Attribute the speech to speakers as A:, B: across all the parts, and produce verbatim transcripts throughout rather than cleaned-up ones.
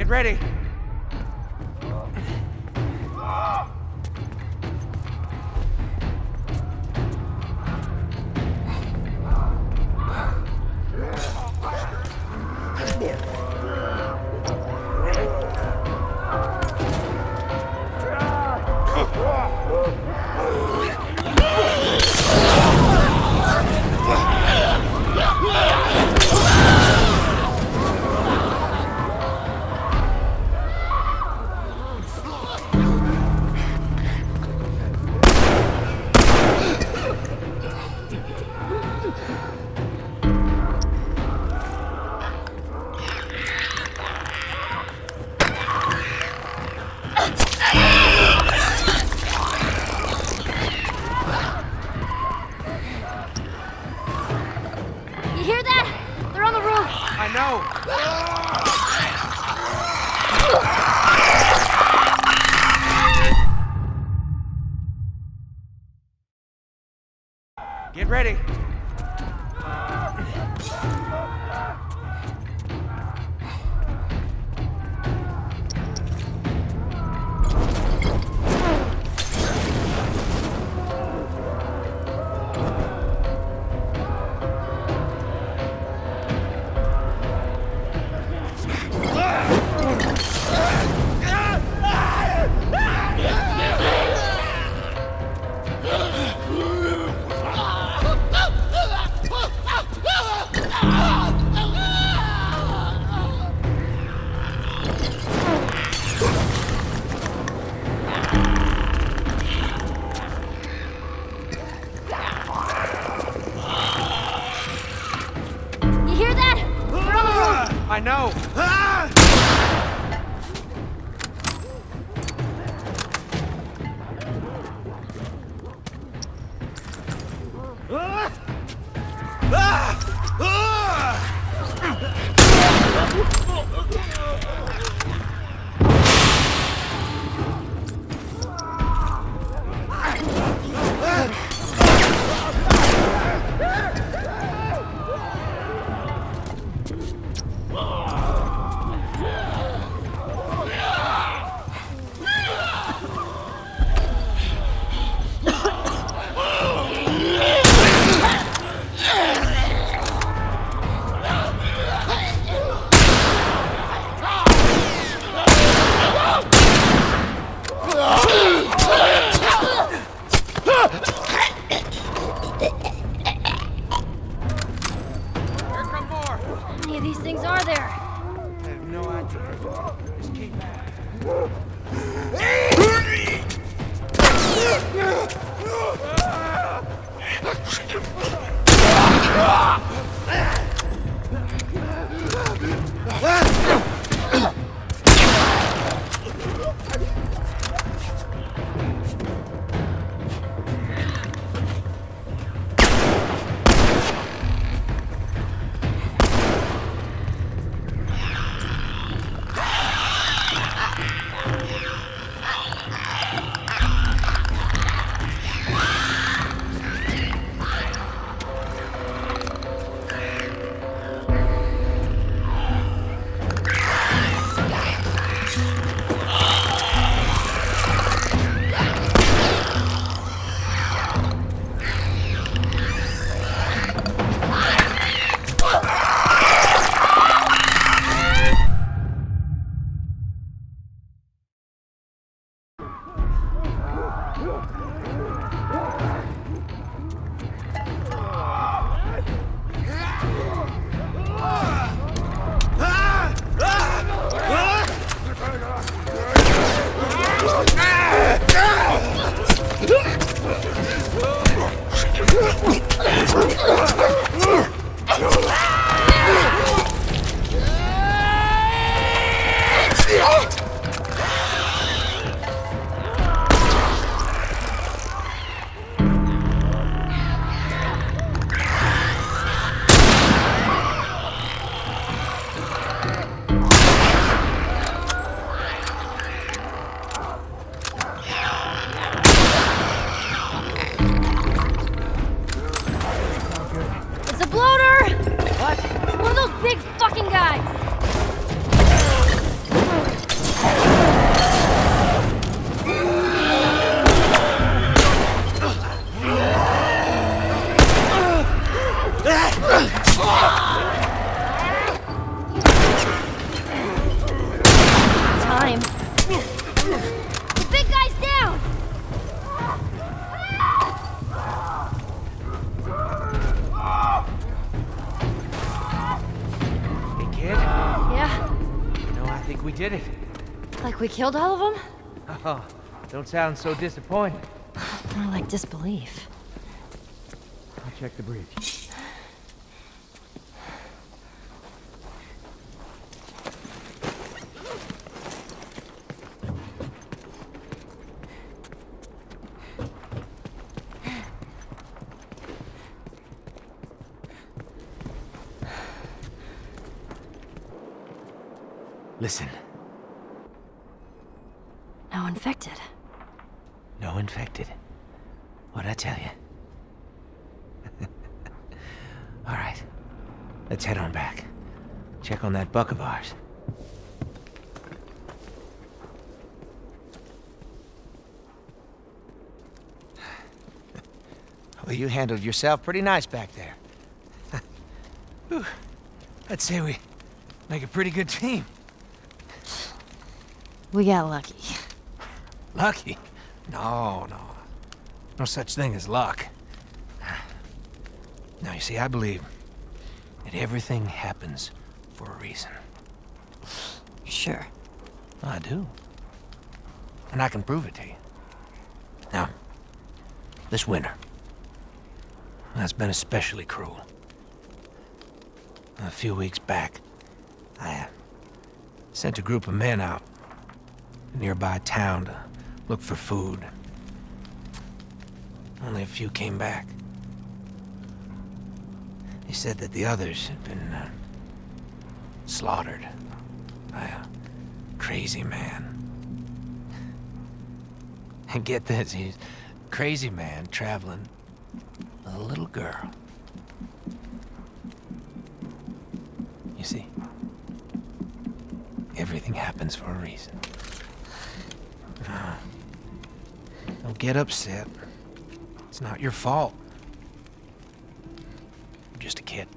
A: Get ready.
B: You hear that? They're on the roof.
A: I know. Get ready.
B: You hear that? They're on the roof.
A: I know. Here come more.
B: How many of these things are there?
A: I have no idea. Just keep back. think we did it.
B: Like we killed all of them?
A: Oh, don't sound so disappointed.
B: More like disbelief.
A: I'll check the bridge. Listen.
B: No infected.
A: No infected. What'd I tell you? All right. Let's head on back. Check on that buck of ours. Well, you handled yourself pretty nice back there. Whew. I'd say we make a pretty good team.
B: We got lucky.
A: Lucky? No, no. No such thing as luck. Now, you see, I believe that everything happens for a reason.
B: Sure.
A: I do. And I can prove it to you. Now, this winter, that's been especially cruel. A few weeks back, I uh, sent a group of men out to a nearby town to look for food. Only a few came back. They said that the others had been uh, slaughtered by a crazy man. And get this, he's a crazy man traveling with a little girl. You see, everything happens for a reason. Uh, don't get upset. It's not your fault. You're just a kid.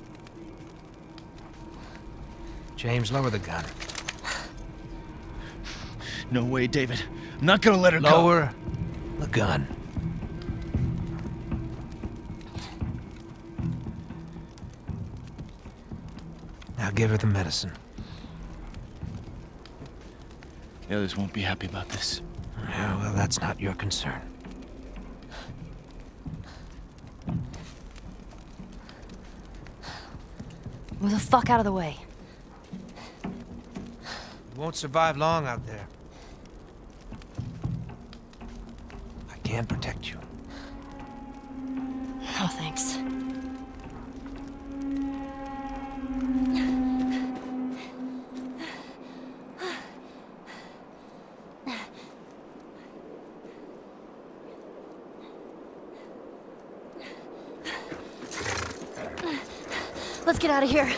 A: James, lower the gun.
C: No way, David. I'm not gonna let her go.
A: Lower the gun. Now give her the medicine.
C: The others won't be happy about this.
A: Yeah, well, that's not your concern.
B: Move the fuck out of the way.
A: You won't survive long out there. I can protect you.
B: No, thanks. Let's get out of here.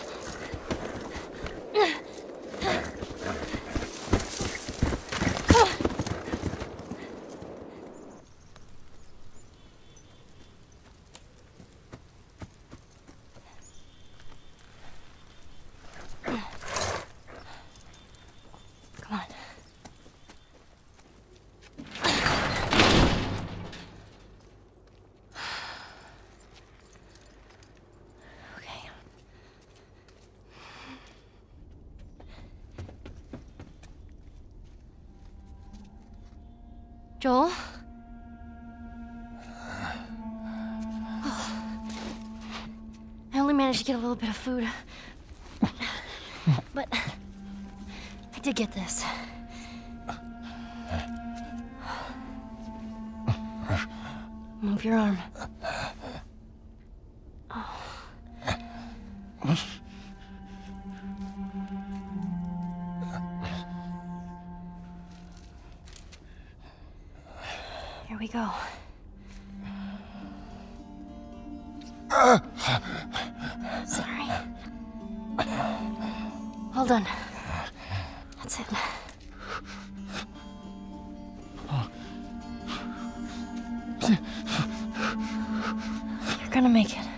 B: Come on. Okay. Joel? I only managed to get a little bit of food. But I did get this. Move your arm. Here we go. Sorry. Hold on. That's it. You're gonna make it.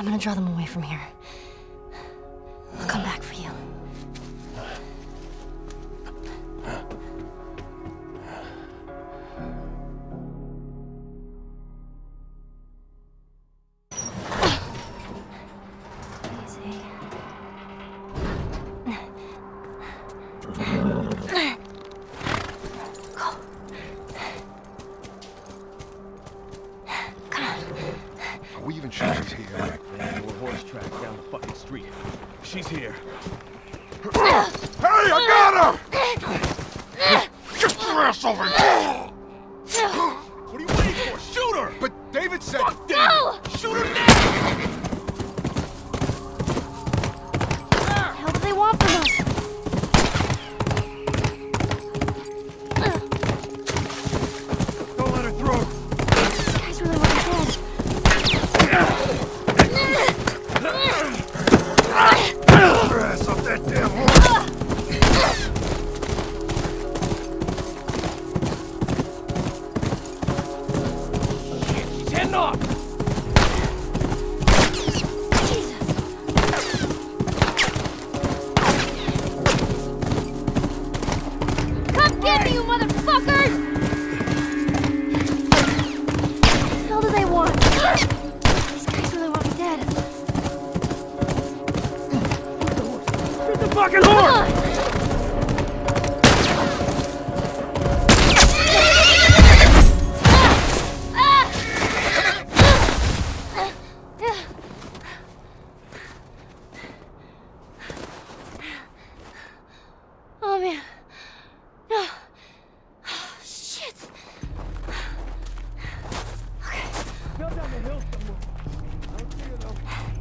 B: I'm gonna draw them away from here. I'll come back for you. Easy. Go. Come on.
D: Are we even sure she's here?
E: Ran into a horse track down the fucking street. She's here.
D: Hey, I got her! Get your ass over here!
E: What are you waiting for? Shoot her!
D: But David said...
E: Fuck David!
B: No!
E: Shoot her now!
B: What the hell do they want from us?
D: Don't let her through!
B: These guys really want me dead.
D: Get your ass up that damn horse!
E: She's heading off!
B: Come get me, you motherfuckers! What the hell do they want? These guys really want me dead.
E: Get the fucking
B: Come
E: horse!
B: on! Oh man. No. Oh, shit. Okay.
E: Go down the hill somewhere. I don't see her though.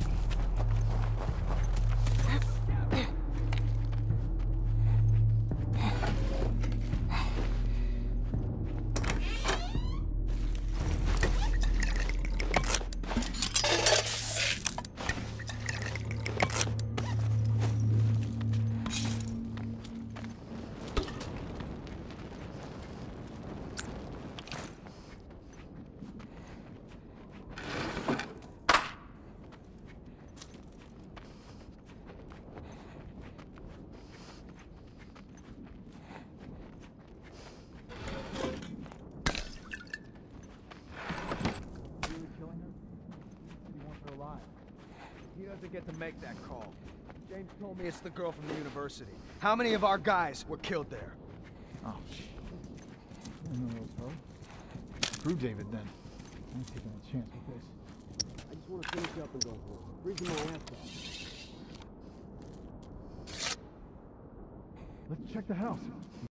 F: He doesn't get to make that call. James told me it's the girl from the university. How many of our guys were killed there?
G: Oh, shit. I don't know those her. Screw David then. I'm taking a chance with this.
H: I just want to finish up and go home. Freezing my ass off.
G: Let's check the house.